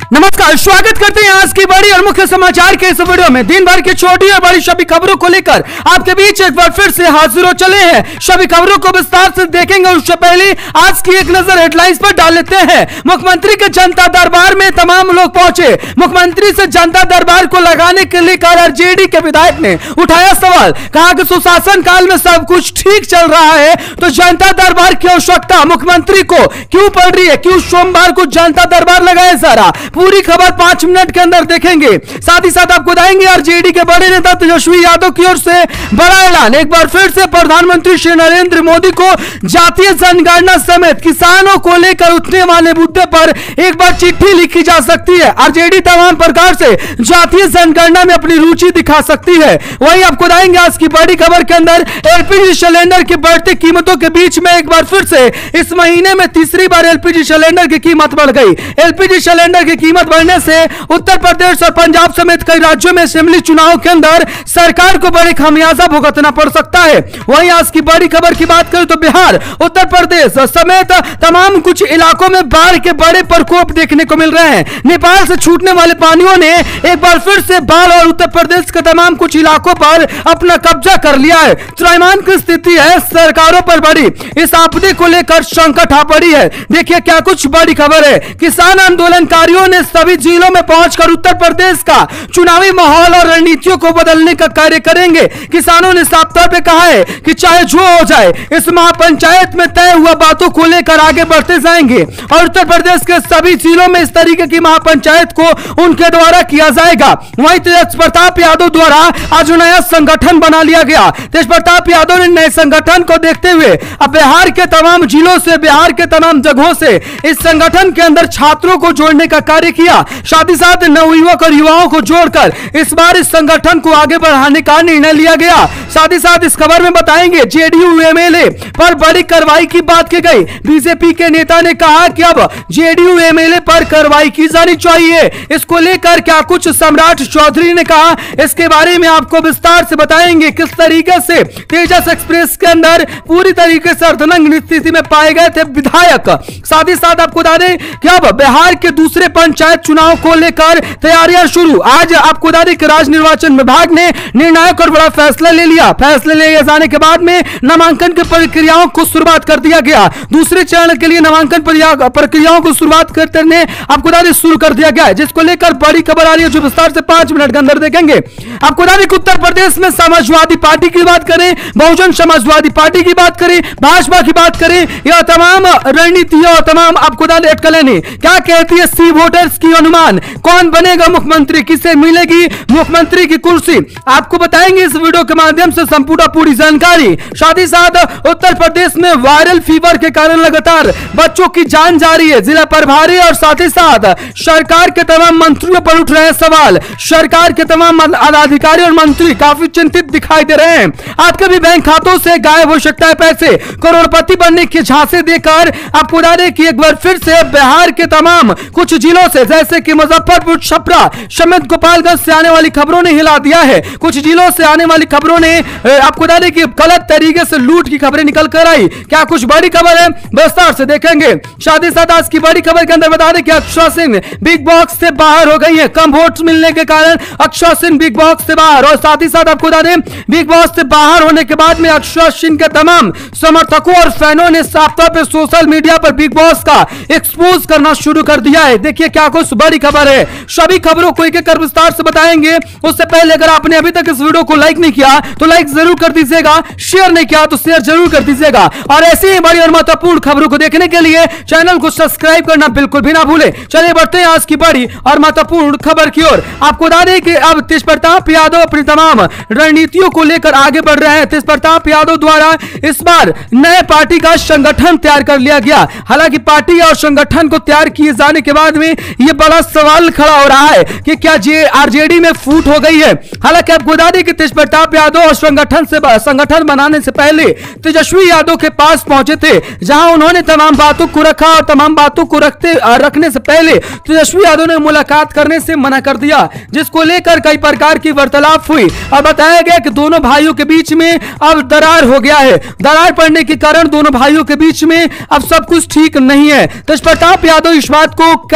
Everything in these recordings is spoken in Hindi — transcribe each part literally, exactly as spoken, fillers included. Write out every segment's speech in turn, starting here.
नमस्कार, स्वागत करते हैं आज की बड़ी और मुख्य समाचार के इस वीडियो में। दिन भर की छोटी और बड़ी सभी खबरों को लेकर आपके बीच एक बार फिर से हाजिर हो चले हैं। सभी खबरों को विस्तार से देखेंगे। उससे पहले आज की एक नजर हेडलाइंस पर डाल लेते हैं। मुख्यमंत्री के जनता दरबार में तमाम लोग पहुंचे। मुख्यमंत्री से जनता दरबार को लगाने के लिए आरजेडी के विधायक ने उठाया सवाल। कहा कि सुशासन काल में सब कुछ ठीक चल रहा है तो जनता दरबार की आवश्यकता मुख्यमंत्री को क्यों पड़ रही है? क्यों सोमवार को जनता दरबार लगाए? सारा पूरी खबर पांच मिनट के अंदर देखेंगे। साथ ही साथ आपको बताएंगे आरजेडी के बड़े नेता तेजस्वी यादव की ओर से बड़ा ऐलान। एक बार फिर से प्रधानमंत्री श्री नरेंद्र मोदी को जातीय जनगणना समेत किसानों को लेकर उठने वाले मुद्दे पर एक बार चिट्ठी लिखी जा सकती है। आरजेडी तमाम प्रकार से जातीय जनगणना में अपनी रुचि दिखा सकती है। वहीं आपको बताएंगे आज की बड़ी खबर के अंदर एलपीजी सिलेंडर की बढ़ती कीमतों के बीच में एक बार फिर से इस महीने में तीसरी बार एलपीजी सिलेंडर की कीमत बढ़ गई। एलपीजी सिलेंडर की कीमत बढ़ने से उत्तर प्रदेश और पंजाब समेत कई राज्यों में असेंबली चुनाव के अंदर सरकार को बड़े खामियाजा भुगतना पड़ सकता है। वहीं आज की बड़ी खबर की बात करें तो बिहार, उत्तर प्रदेश समेत तमाम कुछ इलाकों में बाढ़ के बड़े प्रकोप देखने को मिल रहे हैं। नेपाल से छूटने वाले पानियों ने एक बार फिर से बाढ़ और उत्तर प्रदेश के तमाम कुछ इलाकों पर अपना कब्जा कर लिया है। त्रैमान की स्थिति है सरकारों पर बड़ी। इस आपदा को लेकर संकट आ पड़ी है। देखिए क्या कुछ बड़ी खबर है। किसान आंदोलनकारियों ने सभी जिलों में पहुंचकर उत्तर प्रदेश का चुनावी माहौल और रणनीतियों को बदलने का कार्य करेंगे। किसानों ने साफ तौर पे कहा है कि चाहे जो हो जाए इस महापंचायत में तय हुआ बातों को लेकर आगे बढ़ते जाएंगे और उत्तर प्रदेश के सभी जिलों में इस तरीके की महापंचायत को उनके द्वारा किया जाएगा। वहीं तेज प्रताप यादव द्वारा आज नया संगठन बना लिया गया। तेज प्रताप यादव ने नए संगठन को देखते हुए अब बिहार के तमाम जिलों से, बिहार के तमाम जगहों से इस संगठन के अंदर छात्रों को जोड़ने का कार्य किया। साथ ही साथ नवयुवक और युवाओं को जोड़कर इस बार इस संगठन को आगे बढ़ाने का निर्णय लिया गया। साथ ही साथ इस खबर में बताएंगे जेडीयू एमएलए पर बड़ी कार्रवाई की बात की गई। बीजेपी के नेता ने कहा कि अब जेडीयू एमएलए पर कार्रवाई की जानी चाहिए। इसको लेकर क्या कुछ सम्राट चौधरी ने कहा, इसके बारे में आपको विस्तार से बताएंगे। किस तरीके से तेजस एक्सप्रेस के अंदर पूरी तरीके से अर्धनग्न स्थिति में पाए गए थे विधायक। साथ ही साथ आपको बता दें कि अब बिहार के दूसरे पंचायत चुनाव को लेकर तैयारियां शुरू। आज आपको बता दें कि राज्य निर्वाचन विभाग ने निर्णायक और बड़ा फैसला ले लिया। फैसले ले जाने के बाद में नामांकन की प्रक्रियाओं को शुरुआत कर दिया गया। दूसरे चरण के लिए नामांकन प्रक्रियाओं को शुरुआत करने आपको बता दें शुरू कर दिया गया है, जिसको लेकर बड़ी खबर आ रही है जो विस्तार से पांच मिनट के अंदर देखेंगे। आपको बता दें कि उत्तर प्रदेश में समाजवादी पार्टी की बात करें, बहुजन समाजवादी पार्टी की बात करें, भाजपा की बात करें, यह तमाम रणनीतियां और तमाम आपको बता दें अटकलें क्या कहती है सी वोटर्स की अनुमान। कौन बनेगा मुख्यमंत्री, किसे मिलेगी मुख्यमंत्री की कुर्सी, आपको बताएंगे इस वीडियो के माध्यम से संपूर्ण पूरी जानकारी। साथ ही साथ उत्तर प्रदेश में वायरल फीवर के कारण लगातार बच्चों की जान जा रही है। जिला प्रभारी और साथ ही साथ सरकार के तमाम मंत्रियों पर उठ रहे हैं सवाल। सरकार के तमाम अधिकारी और मंत्री काफी चिंतित दिखाई दे रहे हैं। आपके भी बैंक खातों से गायब हो सकता है पैसे। करोड़पति बनने की झांसे देकर आपको बता दें कि एक बार फिर से बिहार के तमाम कुछ जिलों से जैसे कि मुजफ्फरपुर, छपरा समेत गोपालगंज से आने वाली खबरों ने हिला दिया है। कुछ जिलों से आने वाली खबरों ने आपको बता दें कि गलत तरीके से लूट की खबरें निकल कर आई। क्या कुछ बड़ी खबर है विस्तार से देखेंगे। साथ ही साथ आज की बड़ी खबर के अंदर बता दें कि अक्षरा सिंह बिग बॉक्स से बाहर हो गई है। कम वोट मिलने के कारण अक्षरा सिंह बिग बॉक्स से बाहर। और साथ ही साथ आपको बता दें बिग बॉक्स से बाहर होने के बाद में अक्षरा सिंह के तमाम समर्थकों और फैनों ने साफ तौर पर सोशल मीडिया पर बिग बॉस का एक्सपोज करना शुरू कर दिया है। देखिए क्या कुछ बड़ी खबर है। सभी खबरों को एक एक कर विस्तार से बताएंगे। उससे पहले अगर आपने अभी तक इस वीडियो को लाइक नहीं किया तो लाइक जरूर कर दीजिएगा, शेयर नहीं किया तो शेयर जरूर कर दीजिएगा और ऐसी ही बड़ी और महत्वपूर्ण खबरों को देखने के लिए चैनल को सब्सक्राइब करना बिल्कुल भी ना भूले। चलिए बढ़ते हैं आज की बड़ी और महत्वपूर्ण खबर की ओर। आपको बता दें कि अब तेज प्रताप यादव अपनी तमाम रणनीतियों को लेकर आगे बढ़ रहे हैं। तेज प्रताप यादव द्वारा इस बार नए पार्टी का संगठन तैयार कर लिया गया। हालांकि पार्टी और संगठन को तैयार किए जाने के बाद में यह बड़ा सवाल खड़ा हो रहा है कि क्या जे आरजेडी में फूट हो गई है। हालांकि आपको बता दें कि तेज प्रताप यादव और संगठन से संगठन बनाने से पहले तेजस्वी यादव के पास पहुंचे थे, जहां उन्होंने तमाम बातों को रखा और तमाम बातों को रखते रखने से पहले तेजस्वी यादव ने मुलाकात करने से मना कर दिया, जिसको लेकर कई प्रकार की वार्तालाप हुई और बताया गया कि दोनों भाइयों के बीच में अब दरार हो गया है। दरार पड़ने के कारण दोनों भाइयों के बीच में अब सब कुछ ठीक नहीं है। तेज प्रताप यादव इस बात को कभी भी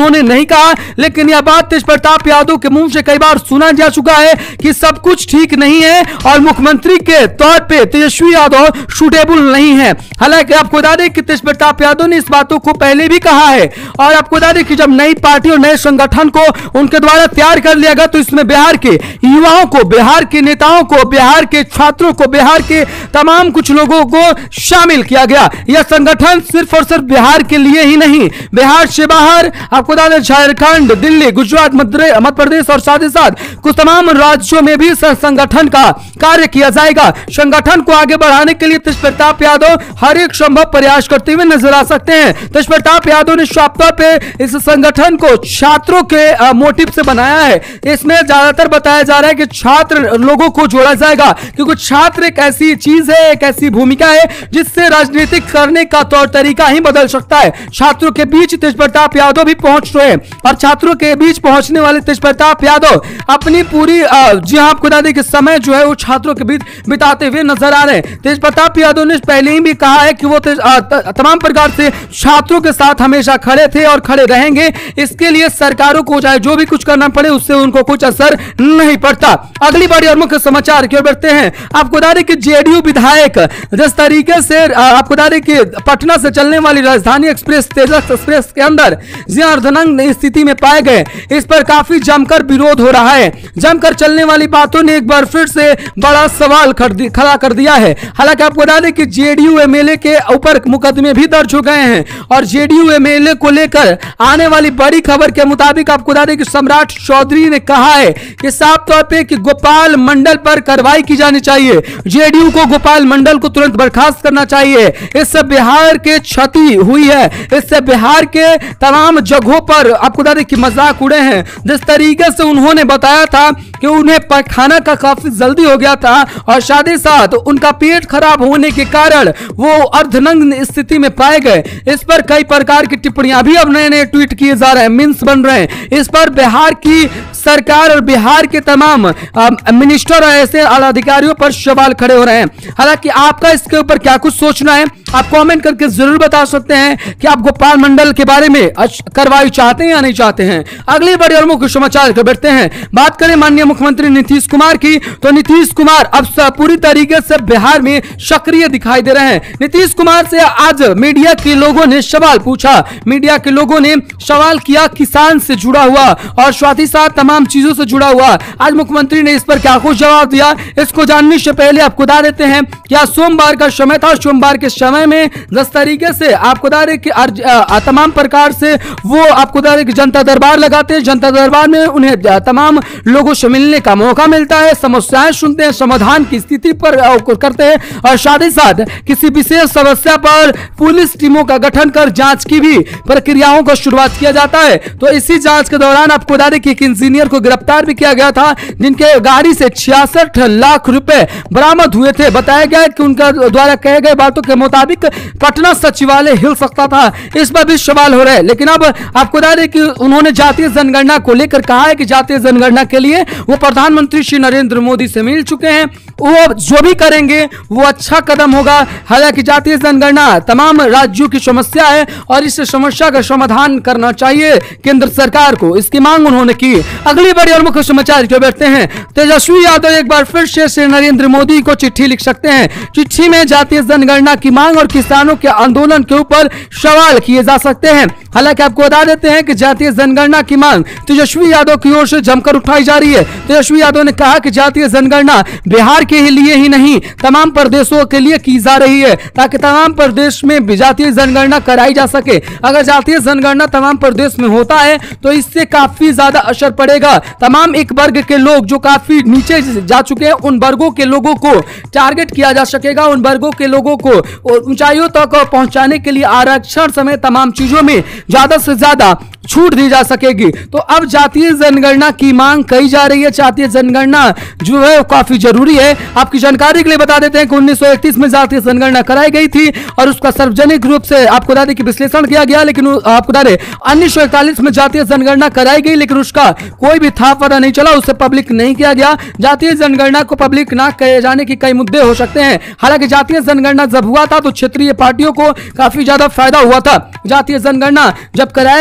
उन्होंने नहीं कहा, लेकिन यह बात तेज प्रताप यादव के मुंह से कई बार सुना जा चुका है कि सब कुछ ठीक नहीं है और मुख्यमंत्री के तौर पे तेजस्वी यादव सूटेबल नहीं है। हालांकि आपको बता दें कि तेज प्रताप यादव ने इस बातों को पहले भी कहा है और आपको बता दें कि जब नई पार्टी और नए संगठन को उनके द्वारा तैयार कर लिया गया तो इसमें बिहार के युवाओं को, बिहार के नेताओं को, बिहार के छात्रों को, बिहार के तमाम कुछ लोगों को शामिल किया गया। यह संगठन सिर्फ और सिर्फ बिहार के लिए ही नहीं, बिहार से बाहर आपको बता दें झारखंड, दिल्ली, गुजरात, मध्य प्रदेश और साथ ही साथ कुछ तमाम राज्यों में भी संगठन का कार्य किया जाएगा। संगठन को आगे बढ़ाने के लिए तेज प्रताप यादव हर एक संभव प्रयास करते हुए नजर आ सकते हैं। तेज प्रताप यादव ने साफ तौर पे इस संगठन को छात्रों के मोटिव से बनाया है। इसमें ज्यादातर बताया जा रहा है कि छात्र लोगों को जोड़ा जाएगा, क्योंकि छात्र एक ऐसी चीज है, एक ऐसी भूमिका है जिससे राजनीतिक करने का तौर तरीका ही बदल सकता है। छात्रों के बीच तेज प्रताप यादव भी पहुंच रहे हैं और छात्रों के बीच पहुंचने वाले तेज प्रताप यादव अपनी पूरी जी हाँ आपको बता दें कि समय जो है वो छात्रों के बीच बिताते हुए नजर आ रहे हैं। तेज प्रताप यादव ने पहले ही भी कहा है कि वो तमाम प्रकार से छात्रों के साथ हमेशा खड़े थे और खड़े रहेंगे। इसके लिए सरकारों को चाहे जो भी कुछ करना पड़े उससे उनको कुछ असर नहीं पड़ता। अगली बड़ी और मुख्य समाचार की ओर बढ़ते हैं। आपको बता दें कि जेडीयू विधायक जिस तरीके से आपको बता दें कि पटना से चलने वाली राजधानी एक्सप्रेस, तेजस एक्सप्रेस के अंदर जिया अर्धनग्न स्थिति में पाए गए, इस पर काफी जमकर विरोध हो रहा है। जमकर चलने वाली बातों ने एक बार फिर से बड़ा सवाल खड़ा कर दिया है। हालांकि आपको बता दें कि जेडीयू एमएलए के ऊपर मुकदमे भी दर्ज हो गए हैं और जेडीयू एमएलए को लेकर आने वाली बड़ी खबर के मुताबिक आपको बता दें कि सम्राट चौधरी ने कहा है कि साफ तौर पे कि गोपाल मंडल पर कार्रवाई की जानी चाहिए। जेडीयू को गोपाल मंडल को तुरंत बर्खास्त करना चाहिए। इससे बिहार के क्षति हुई है, इससे बिहार के तमाम जगहों पर आपको बता दें कि मजाक उड़े हैं। जिस तरीके से उन्होंने बताया था कि उन्हें खाना का काफी जल्दी हो गया था और साथ ही साथ उनका पेट खराब होने के कारण वो अर्धनग्न स्थिति में पाए गए, इस पर कई प्रकार की टिप्पणियां भी अब नए नए ट्वीट किए जा रहे हैं, मीम्स बन रहे हैं। इस पर बिहार की सरकार और बिहार के तमाम मिनिस्टर और ऐसे आला अधिकारियों पर सवाल खड़े हो रहे हैं। हालांकि आपका इसके ऊपर क्या कुछ सोचना है आप कमेंट करके जरूर बता सकते हैं कि आप गोपाल मंडल के बारे में कार्रवाई चाहते हैं या नहीं चाहते हैं। अगली बड़ी और मुख्य समाचार कर बैठते हैं। बात करें माननीय मुख्यमंत्री नीतीश कुमार की, तो नीतीश कुमार अब पूरी तरीके से बिहार में सक्रिय दिखाई दे रहे हैं। नीतीश कुमार से आज मीडिया के लोगों ने सवाल पूछा, मीडिया के लोगों ने सवाल किया किसान से जुड़ा हुआ और साथ ही साथ तमाम चीजों से जुड़ा हुआ। आज मुख्यमंत्री ने इस पर क्या कुछ जवाब दिया, इसको जानने से पहले आपको बता देते हैं कि आज सोमवार का समय था। सोमवार के समय में जिस तरीके से आपको बता रहे कि तमाम प्रकार से वो आपको बता रहे कि जनता दरबार लगाते हैं, जनता दरबार में उन्हें तमाम लोगों से मिलने का मौका मिलता है, समस्याएं सुनते हैं, समाधान की स्थिति पर करते हैं और साथ ही साथ किसी विशेष समस्या पर पुलिस टीमों का गठन कर जांच की भी प्रक्रियाओं को शुरुआत किया जाता है। तो इसी जांच के दौरान आपको बता दें कि एक इंजीनियर को गिरफ्तार भी किया गया था जिनके गाड़ी से छियासठ लाख रुपए बरामद हुए थे। बताया गया कि उनका द्वारा कहे गए बातों के मुताबिक पटना सचिवालय हिल सकता था। इस पर भी सवाल हो रहे हैं, लेकिन अब आपको बता दें कि उन्होंने जातीय जनगणना को लेकर कहा है कि जातीय जनगणना के लिए वो प्रधानमंत्री श्री नरेंद्र मोदी से मिल चुके हैं, वो जो भी करेंगे वो अच्छा कदम होगा। हालांकि जातीय जनगणना तमाम राज्यों की समस्या है और इस समस्या का समाधान करना चाहिए केंद्र सरकार को, इसकी मांग उन्होंने की। अगली बड़ी और मुख्य समाचार जो बैठते हैं, तेजस्वी यादव एक बार फिर से श्री नरेंद्र मोदी को चिट्ठी लिख सकते हैं। चिट्ठी में जातीय जनगणना की मांग और किसानों के आंदोलन के ऊपर सवाल किए जा सकते हैं। हालांकि आपको बता देते हैं कि जातीय जनगणना की मांग तेजस्वी यादव की ओर से जमकर उठाई जा रही है। तेजस्वी यादव ने कहा कि जातीय जनगणना बिहार के लिए ही नहीं तमाम प्रदेशों के लिए की जा रही है ताकि तमाम प्रदेश में जातीय जनगणना कराई जा सके। अगर जातीय जनगणना तमाम प्रदेश में होता है तो इससे काफी ज्यादा असर पड़ेगा। तमाम एक वर्ग के लोग जो काफी नीचे जा चुके हैं उन वर्गों के लोगों को टारगेट किया जा सकेगा, उन वर्गों के लोगों को ऊंचाइयों तक पहुंचाने के लिए आरक्षण समेत तमाम चीजों में ज्यादा से ज्यादा छूट दी जा सकेगी। तो अब जातीय जनगणना की मांग कही जा रही है। जातीय जनगणना जो है काफी जरूरी है। आपकी जानकारी के लिए बता देते हैं कि उन्नीस सौ इकतीस में जातीय जनगणना कराई गई थी और उसका सार्वजनिक रूप से आपको बता दें कि विश्लेषण किया गया, लेकिन आपको बता दें उन्नीस सौ इकतालीस में जातीय जनगणना कराई गई लेकिन उसका कोई भी था पता नहीं चला, उसे पब्लिक नहीं किया गया। जातीय जनगणना को पब्लिक ना किए जाने के कई मुद्दे हो सकते हैं। हालांकि जातीय जनगणना जब हुआ था तो क्षेत्रीय पार्टियों को काफी ज्यादा फायदा हुआ था। जातीय जनगणना जब कराया गया था उस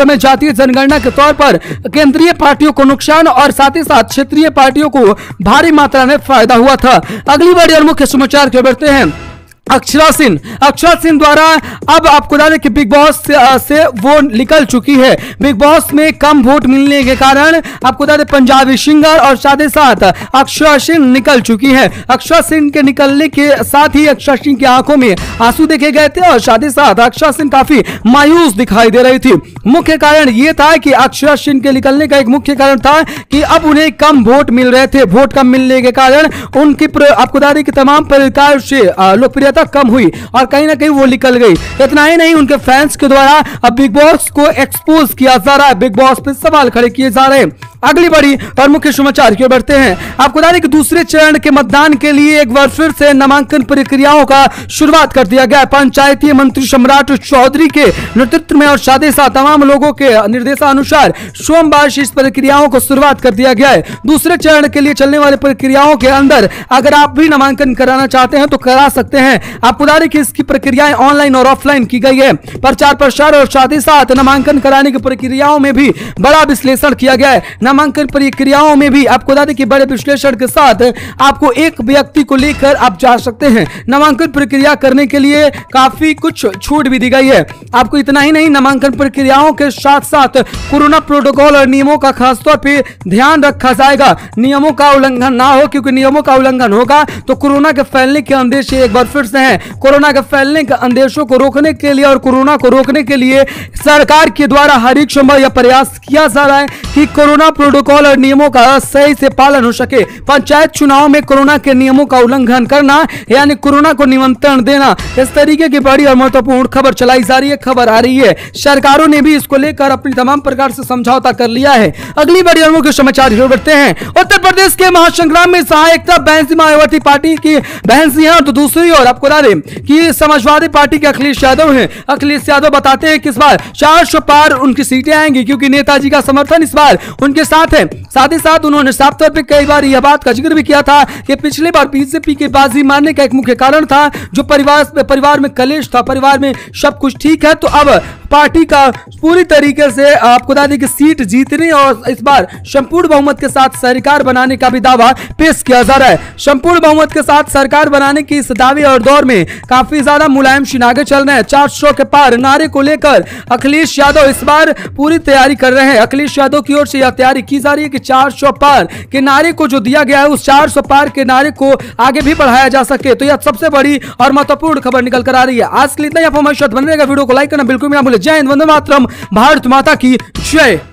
समय जातीय जनगणना के तौर पर केंद्रीय पार्टियों को नुकसान और साथ ही साथ क्षेत्रीय पार्टियों को भारी मात्रा में फायदा हुआ था। अगली बड़ी और मुख्य समाचार के बढ़ते हैं। अक्षरा सिंह अक्षरा सिंह द्वारा अब आपको बता दें कि बिग बॉस से, से वो निकल चुकी है। बिग बॉस में कम वोट मिलने के कारण आपको बता दें पंजाबी सिंगर और साथ ही साथ अक्षरा सिंह निकल चुकी है। अक्षरा सिंह के निकलने के साथ ही अक्षरा सिंह की आंखों में आंसू देखे गए थे और साथ ही साथ अक्षरा सिंह काफी मायूस दिखाई दे रही थी। मुख्य कारण यह था कि अक्षरा सिंह के निकलने का एक मुख्य कारण था कि अब उन्हें कम वोट मिल रहे थे। वोट कम मिलने के कारण उनकी आपको बता दें कि तमाम प्रकार से लोकप्रियता कम हुई और कहीं ना कहीं वो निकल गई। इतना ही नहीं, उनके फैंस के द्वारा अब बिग बॉस को एक्सपोज किया जा रहा है, बिग बॉस पे सवाल खड़े किए जा रहे हैं। अगली बड़ी और मुख्य समाचार की ओर बढ़ते हैं। आपको बता दें कि दूसरे चरण के मतदान के लिए एक बार फिर से नामांकन प्रक्रियाओं का शुरुआत कर दिया गया। पंचायती मंत्री सम्राट चौधरी के नेतृत्व में और साथ ही साथ तमाम लोगों के निर्देशानुसार सोमवार से इस प्रक्रियाओं को शुरुआत कर दिया गया है। दूसरे चरण के लिए चलने वाली प्रक्रियाओं के अंदर अगर आप भी नामांकन कराना चाहते हैं तो करा सकते हैं। आपको बता दें कि इसकी प्रक्रियाएं ऑनलाइन और ऑफलाइन की गई है। प्रचार प्रसार और साथ ही साथ नामांकन कराने की प्रक्रियाओं में भी बड़ा विश्लेषण किया गया है। नामांकन प्रक्रियाओं में भी आपको बता दें कि बड़े विश्लेषण के साथ आपको एक व्यक्ति को लेकर आप जा सकते हैं। नामांकन प्रक्रिया करने के लिए काफी कुछ छूट भी दी गई है। आपको इतना ही नहीं, नामांकन प्रक्रियाओं के साथ साथ कोरोना प्रोटोकॉल और नियमों का खासतौर पर ध्यान रखा जाएगा। नियमों का उल्लंघन ना हो, क्योंकि नियमों का उल्लंघन होगा तो कोरोना के फैलने के अंदेश एक बार फिर से है। कोरोना के फैलने के अंदेशों को रोकने के लिए और कोरोना को रोकने के लिए सरकार के द्वारा हर एक संभव यह प्रयास किया जा रहा है कि कोरोना प्रोटोकॉल और नियमों का सही से पालन हो सके। पंचायत चुनाव में कोरोना के नियमों का उल्लंघन करना यानी कोरोना को निमंत्रण देना, इस तरीके की बड़ी और महत्वपूर्ण खबर चलाई जा रही है, खबर आ रही है। सरकारों ने भी इसको लेकर अपनी तमाम प्रकार से समझौता कर लिया है। अगली बड़ी और मुख्य समाचार बढ़ते हैं। उत्तर प्रदेश के महासंग्राम में सहायक बहन सिंह मायावती पार्टी की बहन सिंह है और तो दूसरी ओर आपको बता दें कि समाजवादी पार्टी के अखिलेश यादव हैं। अखिलेश यादव बताते हैं कि इस बार चार सौ पार उनकी सीटें आएंगी, क्योंकि नेताजी का समर्थन इस बार उनके साथ है। साथ ही साथ उन्होंने साफ तौर पे कई बार यह बात का जिक्र भी किया था कि पिछले बार बीजेपी की बाजी मारने का एक मुख्य कारण था जो परिवार परिवार में कलेश था, परिवार में सब कुछ ठीक है तो अब पार्टी का पूरी तरीके से आपको बता दें कि सीट जीतने और इस बार संपूर्ण बहुमत के साथ सरकार बनाने का भी दावा पेश किया जा रहा है। संपूर्ण बहुमत के साथ सरकार बनाने की इस दावे और दौर में काफी ज्यादा मुलायम सिंह आगे चल रहे हैं। चार सौ के पार नारे को लेकर अखिलेश यादव इस बार पूरी तैयारी कर रहे हैं। अखिलेश यादव की ओर से यह तैयारी की जा रही है कि चार सौ पार के नारे को जो दिया गया है उस चार सौ पार के नारे को आगे भी बढ़ाया जा सके। तो यह सबसे बड़ी और महत्वपूर्ण खबर निकल कर आ रही है। आज के लिए इतना ही। आप हमारे साथ बने रहेगा, वीडियो को लाइक करना बिल्कुल भी ना भूलें। जय हिंद, वंदे मातरम, भारत माता की जय।